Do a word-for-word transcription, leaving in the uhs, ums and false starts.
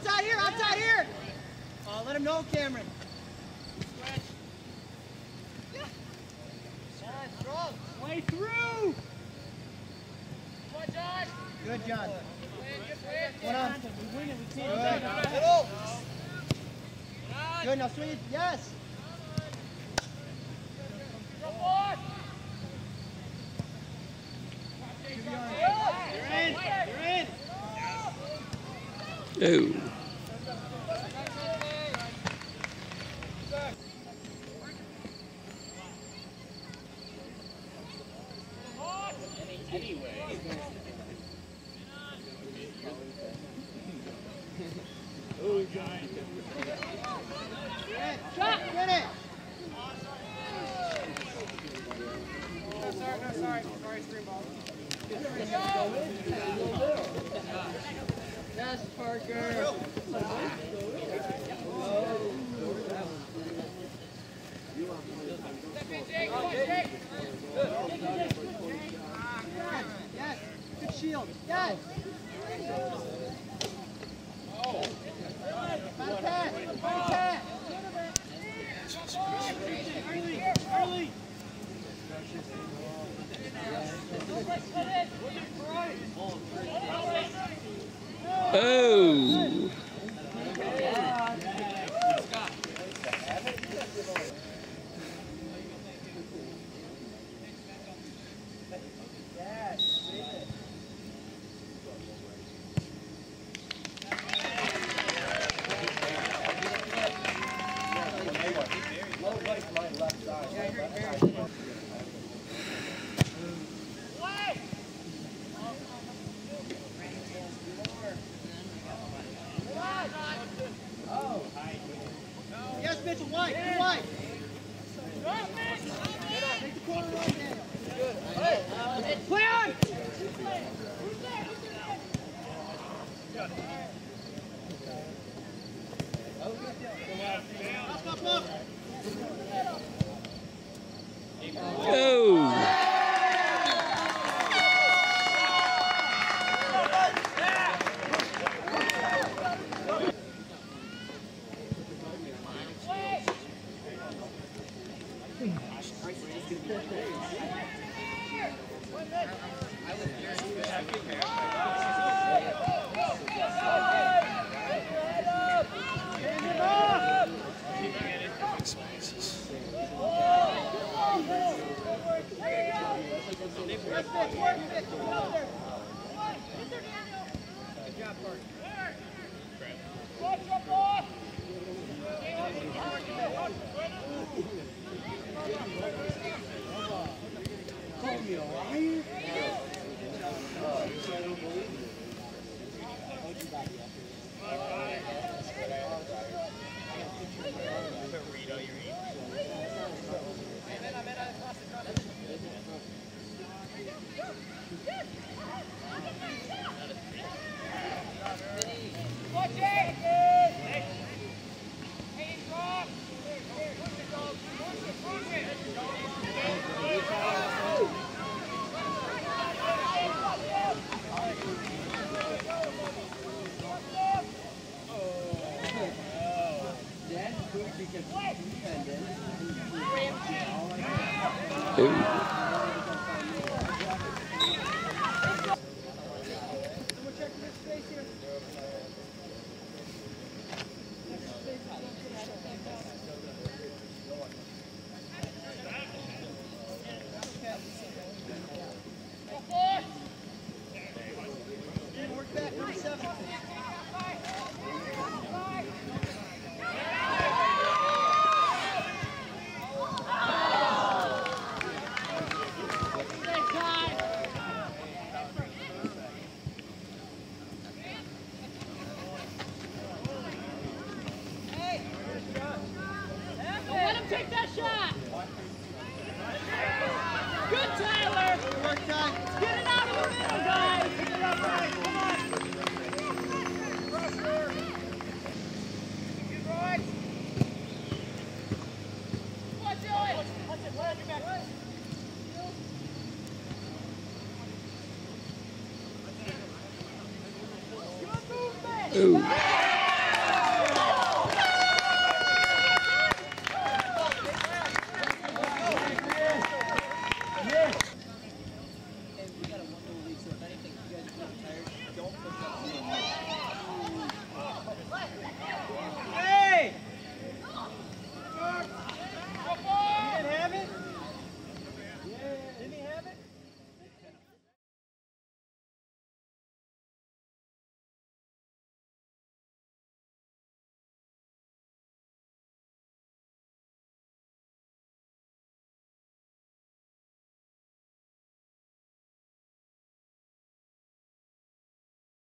Outside here, outside here! Oh, let him know, Cameron. Way through! Come on, Josh! Good, John. One on. Good. Good, now swing it. Yes! You're in! You're in! Oh. Anyway. Oh, God. Shot! Get it! No, sorry, no, sorry. Sorry, screen ball. Yes, Parker. Yes, good shield. Yes. Oh. Find a pass. Find a pass. Early, early. Oh. Yes, Mitchell, white, good white. Take the corner right now. Play on! Up, up, up. Oh. Take that shot! Good, Tyler! Work time. Get it out of the middle, guys! Get it up right. Come on! Pressure! Get right! Watch it! Watch it! Watch it! Watch it back! Oh.